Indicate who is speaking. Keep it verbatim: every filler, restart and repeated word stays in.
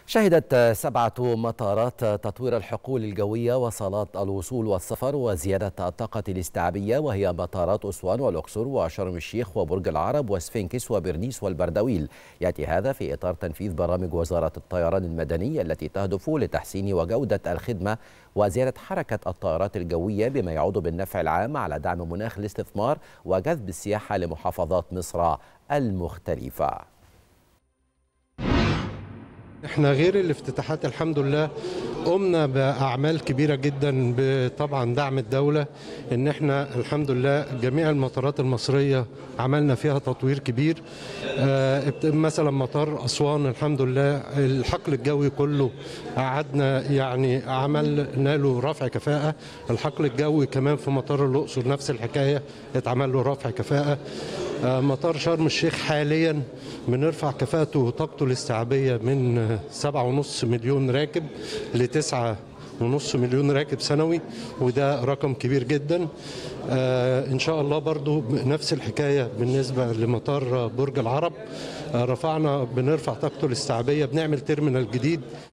Speaker 1: شهدت سبعة مطارات تطوير الحقول الجوية وصالات الوصول والسفر وزيادة الطاقة الاستيعابية، وهي مطارات أسوان والأقصر وشرم الشيخ وبرج العرب وسفنكس وبرنيس والبردويل. يأتي هذا في إطار تنفيذ برامج وزارة الطيران المدني التي تهدف لتحسين وجودة الخدمة وزيادة حركة الطائرات الجوية، بما يعود بالنفع العام على دعم مناخ الاستثمار وجذب السياحة لمحافظات مصر المختلفة.
Speaker 2: احنا غير الافتتاحات الحمد لله قمنا بأعمال كبيرة جدا بطبعا دعم الدولة، ان احنا الحمد لله جميع المطارات المصرية عملنا فيها تطوير كبير. اه مثلا مطار أسوان الحمد لله الحقل الجوي كله قعدنا يعني عملنا له رفع كفاءة. الحقل الجوي كمان في مطار الأقصر نفس الحكاية اتعمل له رفع كفاءة. اه مطار شرم الشيخ حاليا بنرفع كفاءته وطاقته الاستيعابية من سبعة ونص مليون راكب لتسعة ونص مليون راكب سنوي، وده رقم كبير جدا. آه إن شاء الله برضو نفس الحكاية بالنسبة لمطار برج العرب. آه رفعنا بنرفع طاقته الاستيعابية، بنعمل تيرمينال جديد.